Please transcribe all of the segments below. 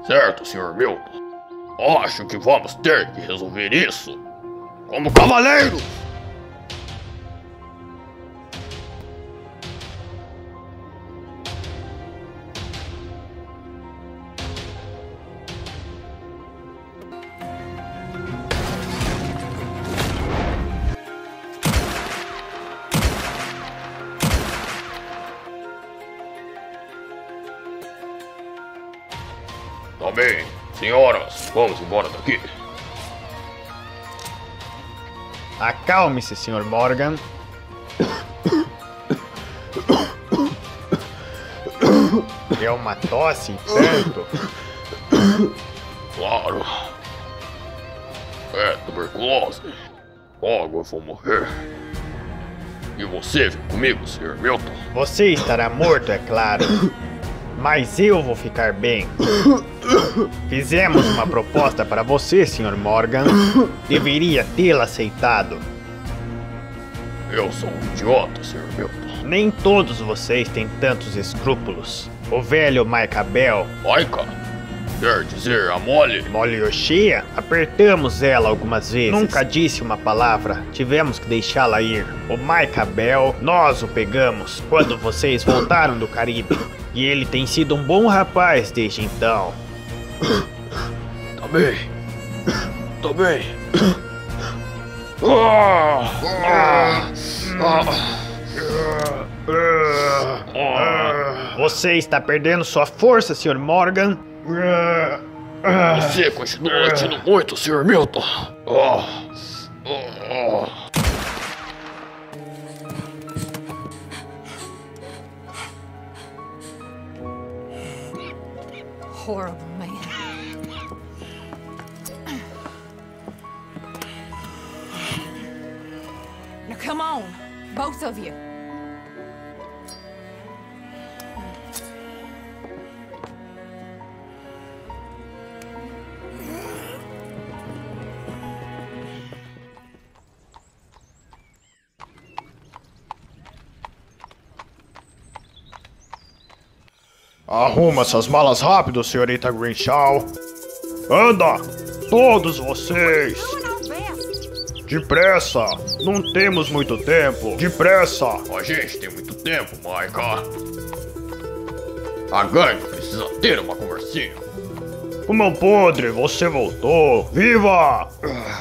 Certo, Sr. Milton. Acho que vamos ter que resolver isso como cavaleiros. Tá bem, senhoras, vamos embora daqui. Acalme-se, Sr. Morgan. É uma tosse, tanto. Claro. É tuberculose. Logo eu vou morrer. E você vem comigo, Sr. Milton? Você estará morto, é claro. Mas eu vou ficar bem. Fizemos uma proposta para você, Sr. Morgan. Deveria tê-la aceitado. Eu sou um idiota, Sr. Milton. Nem todos vocês têm tantos escrúpulos. O velho Micah Bell, Maika? Quer dizer, a Molly? Molly Yoshia, apertamos ela algumas vezes. Nunca disse uma palavra. Tivemos que deixá-la ir. O Micah Bell, nós o pegamos quando vocês voltaram do Caribe. E ele tem sido um bom rapaz desde então. Tá bem. Tá bem. Ah! Você está perdendo sua força, Sr. Morgan. Você continua latindo muito, Sr. Milton. Horrible man. Now come on, both of you. Arruma essas malas rápido, senhorita Greenshaw. Anda! Todos vocês! Depressa! Não temos muito tempo! Depressa! A gente tem muito tempo, Micah. A gangue precisa ter uma conversinha. O meu podre, você voltou! Viva!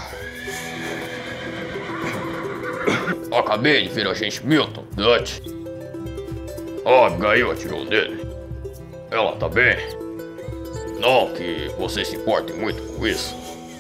Acabei de ver o agente Milton, Dutch. A Abigail atirou nele. Ela tá bem? Não que vocês se importem muito com isso.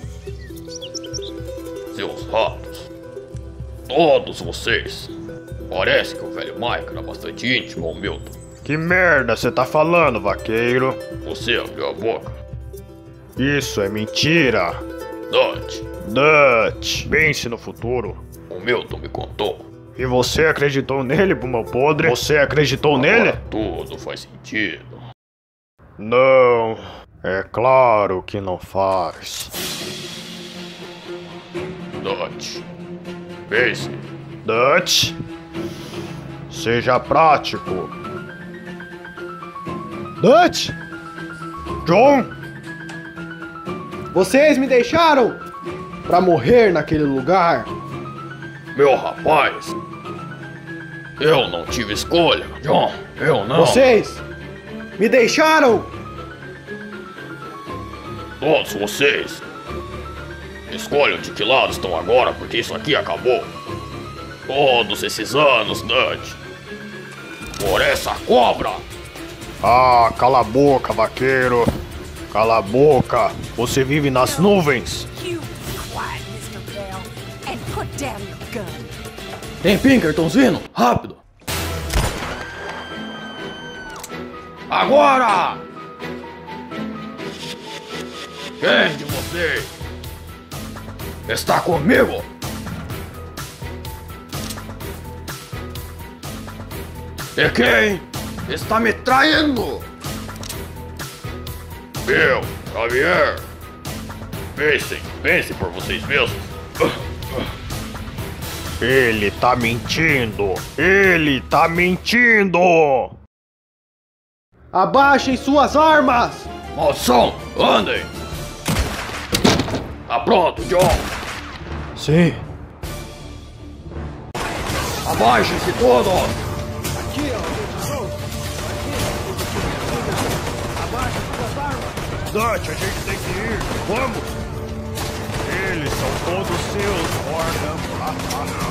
Seus ratos. Todos vocês. Parece que o velho Mike era bastante íntimo ao Milton. Que merda você tá falando, vaqueiro? Você abriu a boca. Isso é mentira! Dutch, Dutch, pense no futuro. o Milton me contou. E você acreditou nele, meu podre? Você acreditou nele? Agora tudo faz sentido. Não, é claro que não faz. Dutch, pense. Dutch, seja prático. Dutch! John, Vocês me deixaram pra morrer naquele lugar? Meu rapaz, eu não tive escolha, John. Eu não. Vocês me deixaram! Todos vocês. Escolham de que lado estão agora, porque isso aqui acabou. Todos esses anos, Dutch. Por essa cobra. ah, cala a boca, vaqueiro. Cala a boca. Você vive nas nuvens. You be quiet, Mr. Bell, and put down your gun. Tem Pinkertons vindo? Rápido! Agora! Quem de vocês está comigo? E quem está me traindo? Eu, Xavier. Pensem por vocês mesmos. Ele tá mentindo. Ele tá mentindo. Abaixem suas armas! Maldição, andem! Tá pronto, John? Sim. Abaixem-se todos! Aqui, ó. Abaixa suas armas. Dutch, a gente tem que ir. Vamos! Eles são todos seus, Morgan.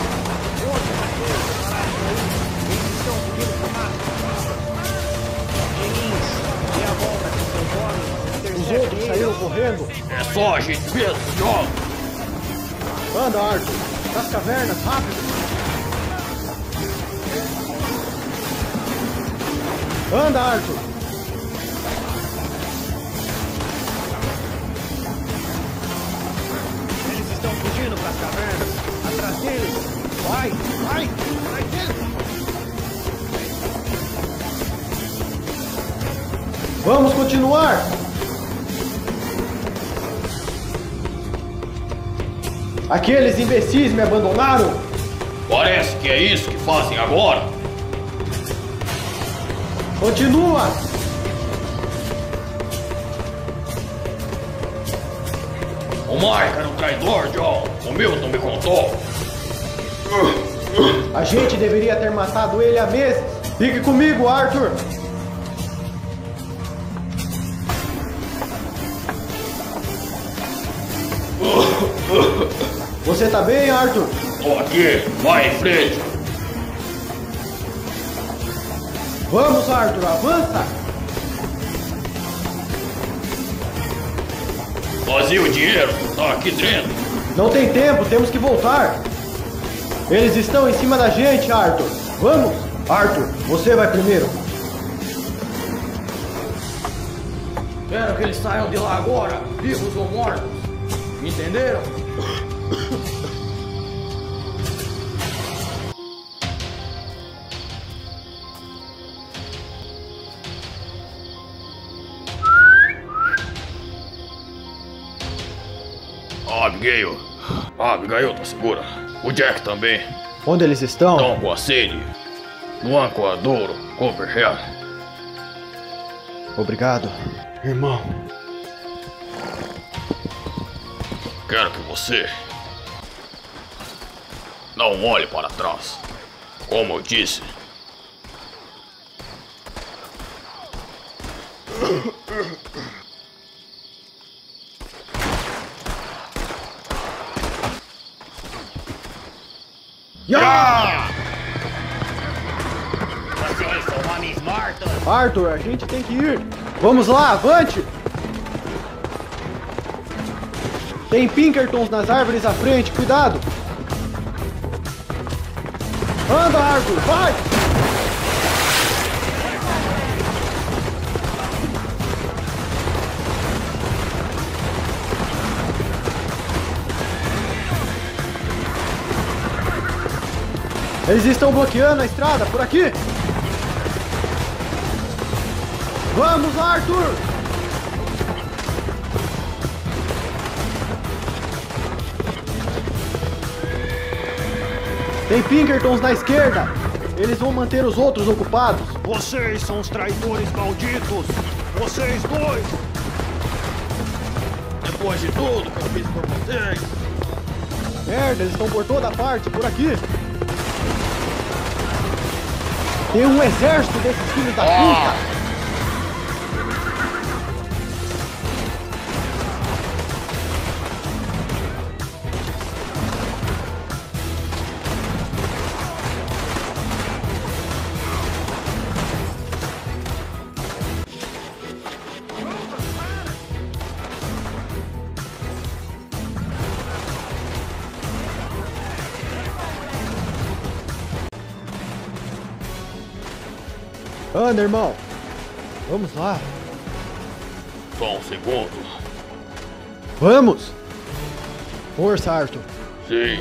Os outros saíram correndo. É só a gente mesmo, John! Anda, Arthur. Das cavernas, rápido. Anda, Arthur. Eles estão fugindo para as cavernas. Atrás deles. Vai, vai, atrás deles. Vamos continuar. Aqueles imbecis me abandonaram. Parece que é isso que fazem agora! Continua. O Mike era um traidor, John! O Milton me contou! A gente deveria ter matado ele há meses. Fique comigo, Arthur. Você tá bem, Arthur? Tô aqui, vai em frente! Vamos, Arthur, avança. Vazio o dinheiro, tá aqui dentro! Não tem tempo, temos que voltar. Eles estão em cima da gente, Arthur. Vamos. Arthur, você vai primeiro. Quero que eles saiam de lá agora, vivos ou mortos! Entenderam? Abigail. Abigail tá segura. O Jack também. Onde eles estão? Estão com a sede. No Ancoadouro, Copperhead. Obrigado. Irmão. Quero que você não olhe para trás. Como eu disse. Ya! Vocês são homens mortos. Arthur, a gente tem que ir. Vamos lá, avante. Tem Pinkertons nas árvores à frente, cuidado. Anda, Arthur, vai. Eles estão bloqueando a estrada por aqui. Vamos, Arthur! Tem Pinkertons na esquerda. Eles vão manter os outros ocupados. Vocês são os traidores malditos! Vocês dois! Depois de tudo que eu fiz por vocês. Merda, eles estão por toda parte, por aqui. Tem um exército desses filhos da puta. Anda, irmão. Vamos lá. Só um segundo. Vamos. Força, Arthur. Sim.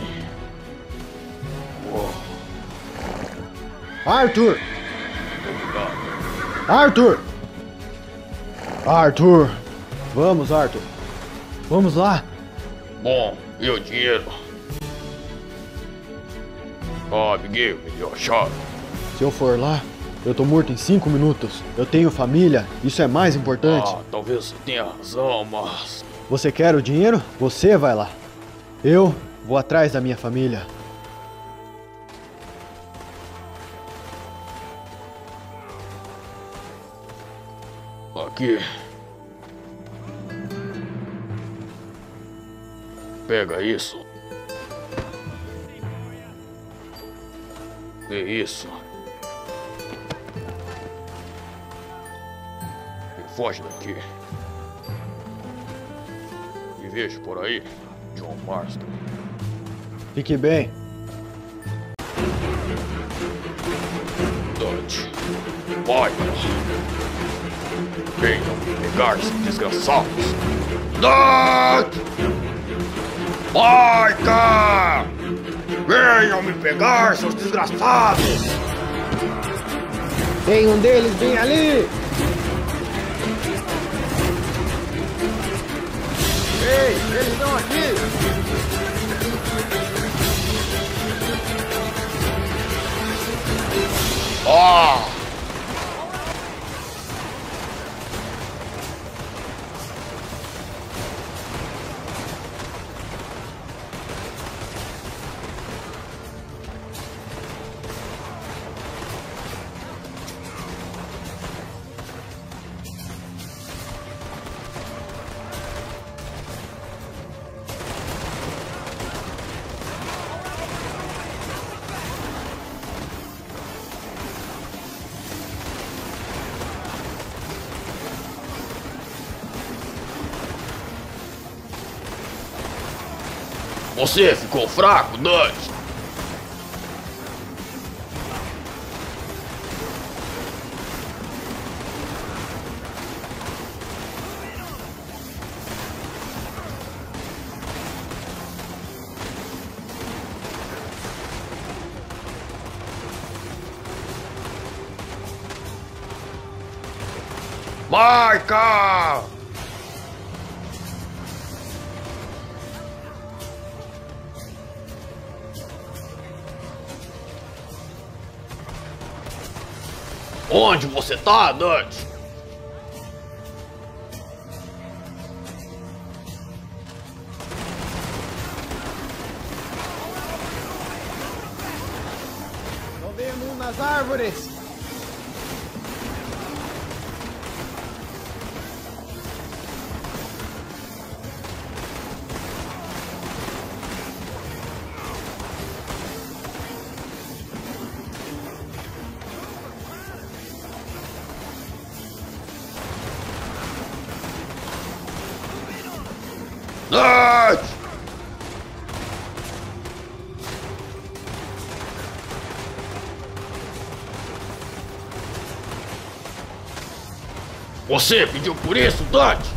Arthur. Obrigado. Arthur. Arthur. Vamos, Arthur. Vamos lá. Bom, e o dinheiro? Abigail me deu a chave. Se eu for lá, Eu tô morto em 5 minutos. Eu tenho família, isso é mais importante. Talvez você tenha razão, mas... Você quer o dinheiro? Você vai lá. Eu vou atrás da minha família. Aqui. Pega isso. É isso. E foge daqui. E vejo por aí John Marston. Fique bem. Dutch. Michael. Venham me pegar, esses desgraçados. Dutch! Michael! Venham me pegar, seus desgraçados! Tem um deles bem ali! Ei, eles estão aqui! Ah! Você ficou fraco, Dutch? Michael! Onde você tá, Dutch? Tô vendo um nas árvores! Dutch! Você pediu por isso, Dutch?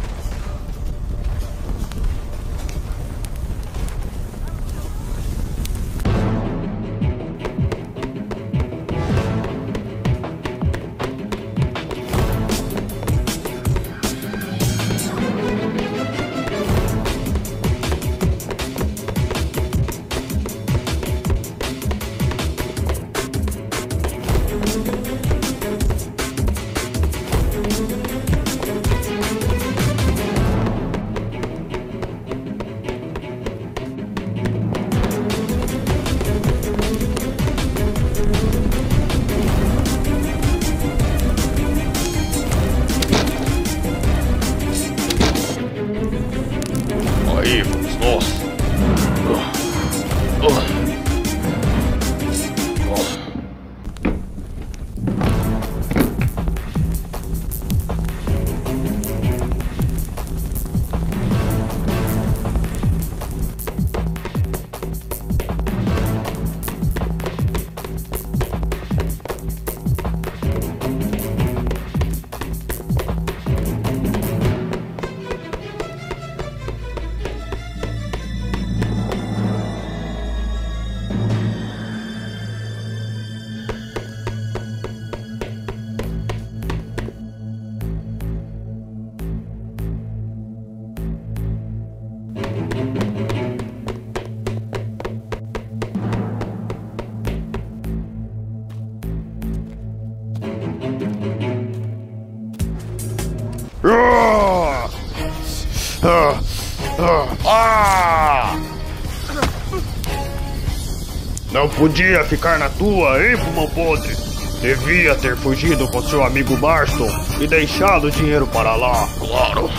Não podia ficar na tua, hein, pulmão podre? Devia ter fugido com seu amigo Marston e deixado o dinheiro para lá. Claro.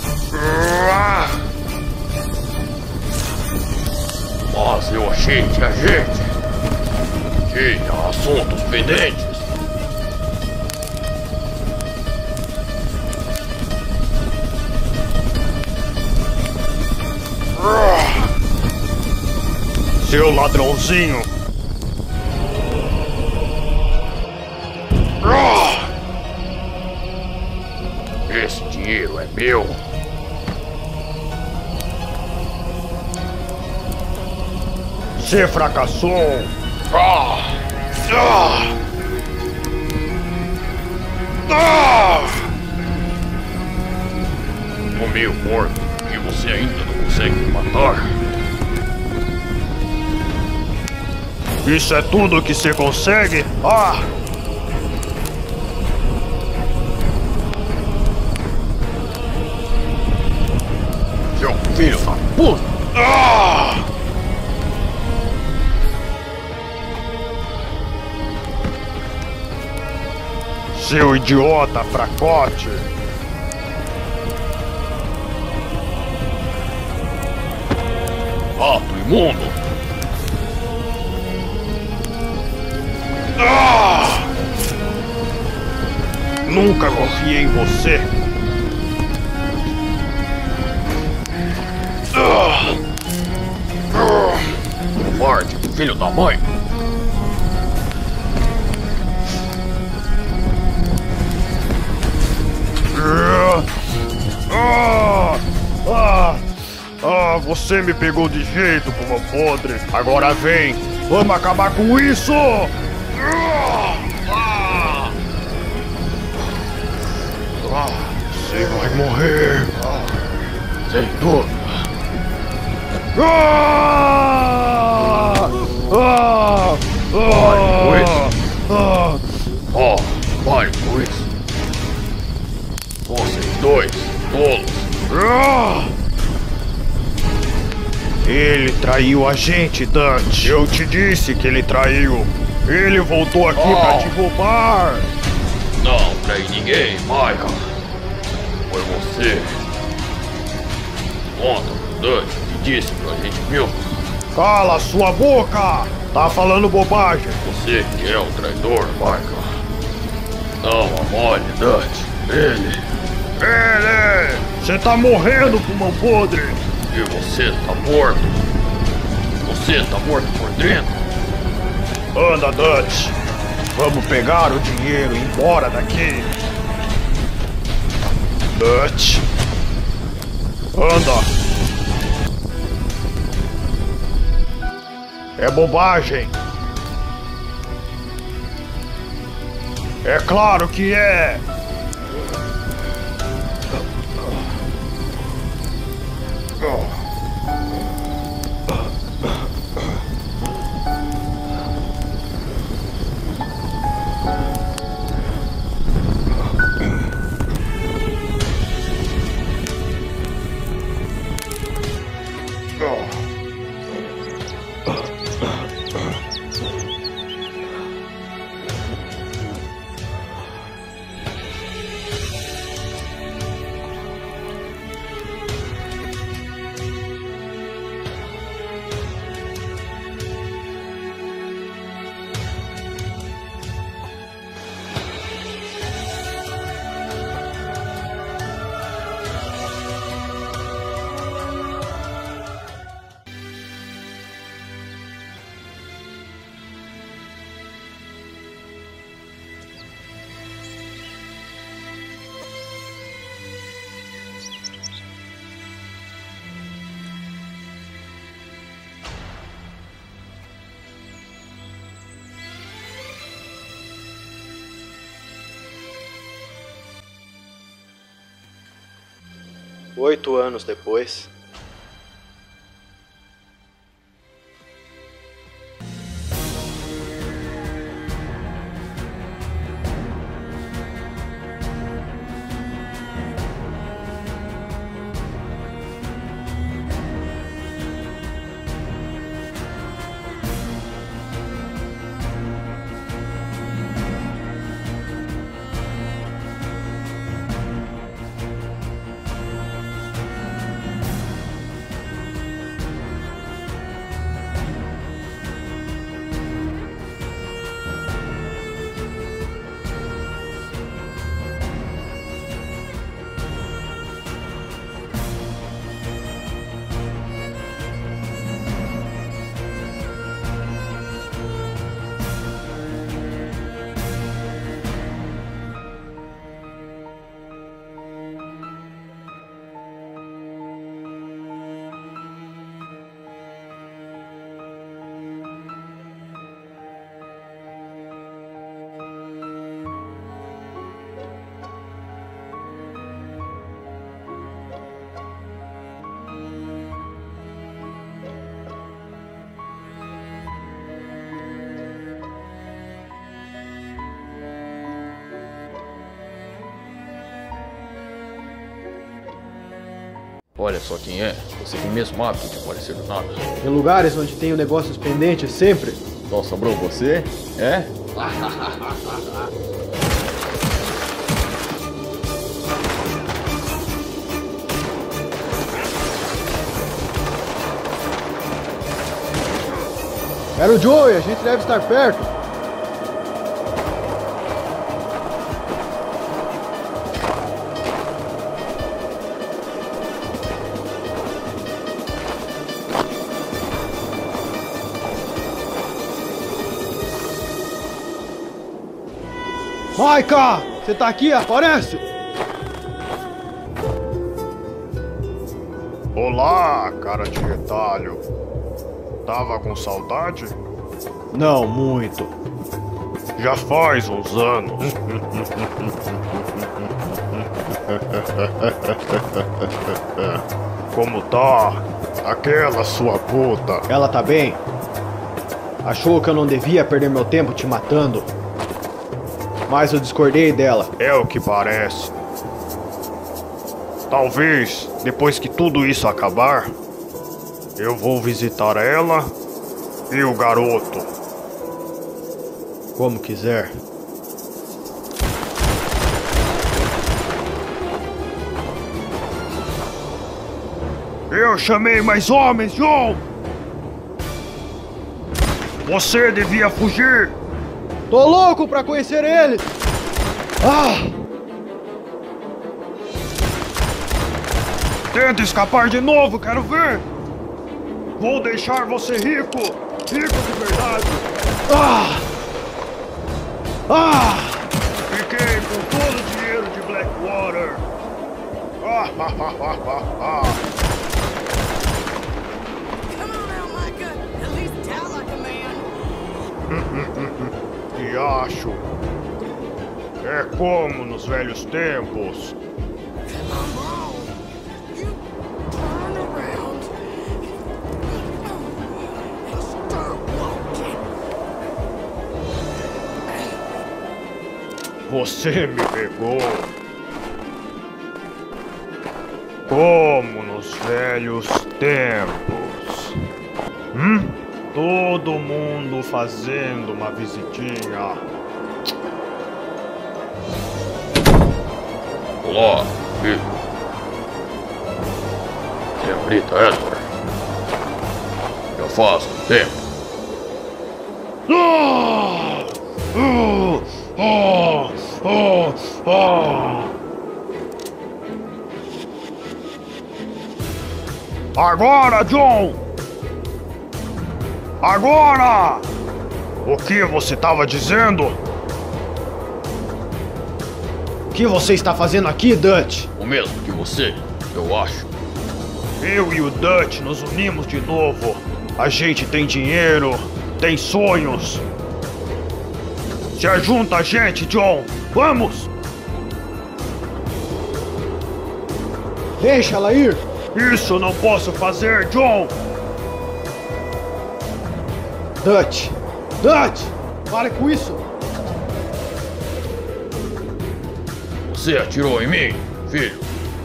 Mas eu achei que a gente tinha assuntos pendentes. Seu ladrãozinho! Esse dinheiro é meu. Você fracassou! Tô meio morto e você ainda não consegue me matar. Isso é tudo que você consegue? Seu filho da puta! Seu idiota fracote! Rato imundo! Nunca confiei em você! Covarde, filho da mãe! Você me pegou de jeito, pulmão podre! Agora vem! Vamos acabar com isso! Você vai morrer! Sem dúvida! Pare com isso! Vocês dois, tolos! Ele traiu a gente, Dutch! Eu te disse que ele traiu! Ele voltou aqui pra te roubar! Não traí ninguém, Michael! Foi você! Conta pro Dutch o que disse pra gente, viu? Cala sua boca! Tá falando bobagem! Você que é o traidor, Michael! Não amole, Dutch! Ele! Você tá morrendo, pulmão podre! E você tá morto! Você tá morto por dentro! Anda, Dutch! Vamos pegar o dinheiro e ir embora daqui! Dutch! Anda! É bobagem! É claro que é! Oito anos depois. Olha só quem é. Você tem mesmo hábito de aparecer do nada. Em lugares onde tenho negócios pendentes sempre. Só sobrou você? É? Era o Joey, a gente deve estar perto. Maika, você tá aqui? Aparece! Olá, cara de retalho. Tava com saudade? Não muito. Já faz uns anos. Como tá? Aquela sua puta. Ela tá bem? Achou que eu não devia perder meu tempo te matando? Mas eu discordei dela. É o que parece. Talvez, depois que tudo isso acabar, eu vou visitar ela e o garoto. Como quiser. Eu chamei mais homens, John! Você devia fugir! Tô louco pra conhecer ele! Ah! Tenta escapar de novo, quero ver! Vou deixar você rico! Rico de verdade! Ah! Ah! Fiquei com todo o dinheiro de Blackwater! Ah, ha, ha, ha, ha, ha. Come on now, Micah. At least tell like a man. E acho. É como nos velhos tempos. Come on, bro. You turn around and start walking. Você me pegou. Como nos velhos tempos. Todo mundo fazendo uma visitinha. Olá, filho. Senhorita Edward. Já faz um tempo. Ah! Ah! Ah! Ah! Agora, John! Agora! O que você estava dizendo? O que você está fazendo aqui, Dutch? O mesmo que você, eu acho. Eu e o Dutch nos unimos de novo. A gente tem dinheiro, tem sonhos. Se ajunta a gente, John! Vamos! Deixa ela ir! Isso eu não posso fazer, John! Dutch! Dutch! Pare com isso! Você atirou em mim, filho.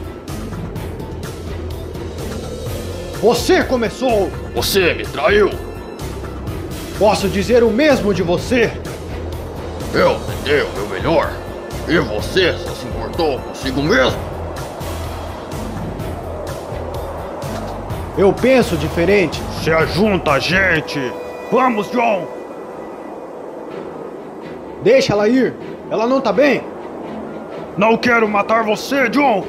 Você começou! Você me traiu. Posso dizer o mesmo de você! Eu tentei o meu melhor. E você só se importou consigo mesmo. Eu penso diferente! Se ajunta a gente! Vamos, John! Deixa ela ir! Ela não tá bem! Não quero matar você, John!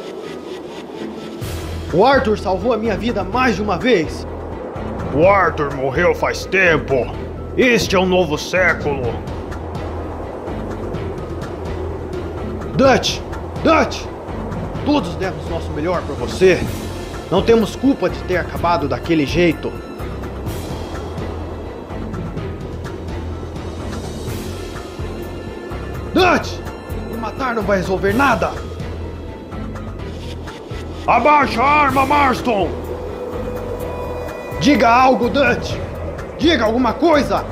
O Arthur salvou a minha vida mais de uma vez! O Arthur morreu faz tempo! Este é um novo século! Dutch! Dutch! Todos demos nosso melhor pra você! Não temos culpa de ter acabado daquele jeito! Dutch! Me matar não vai resolver nada! Abaixa a arma, Marston! Diga algo, Dutch! Diga alguma coisa!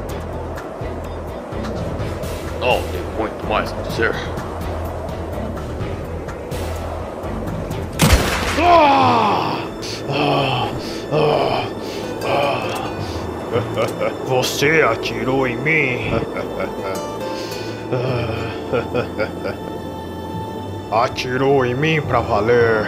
Não tem muito mais a dizer. Ah! Você atirou em mim? Atirou em mim pra valer.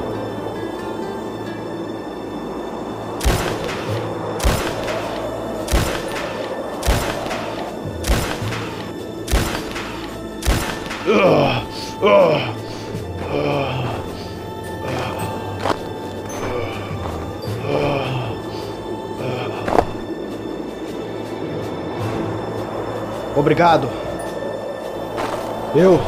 Obrigado. Eu.